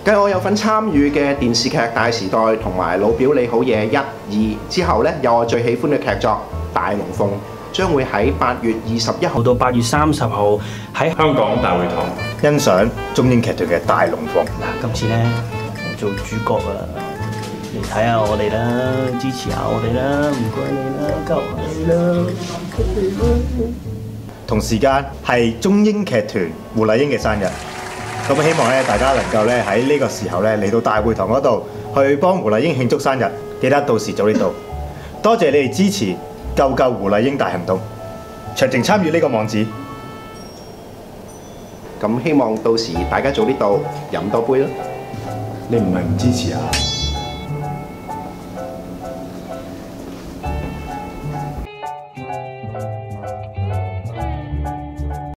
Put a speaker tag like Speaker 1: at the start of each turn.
Speaker 1: 繼我有份參與嘅電視劇《大時代》同埋《老表你好嘢》1、2之後呢，有我最喜歡嘅劇作《大龍鳳》將會喺8月21號到8月30號喺
Speaker 2: 香港大會堂
Speaker 3: 欣賞中英劇團嘅《大龍鳳》。
Speaker 4: 嗱，今次呢，我做主角啊，嚟睇下我哋啦，支持下我哋啦，唔該你啦，求下你啦。
Speaker 3: 同時間係中英劇團胡麗英嘅生日，咁希望咧大家能夠咧喺呢個時候咧嚟到大會堂嗰度去幫胡麗英慶祝生日，記得到時早啲到。多謝你哋支持救救胡麗英大行動，詳情參與呢個網址。
Speaker 1: 咁希望到時大家早啲到，飲多杯啦。
Speaker 3: 你唔係唔支持啊？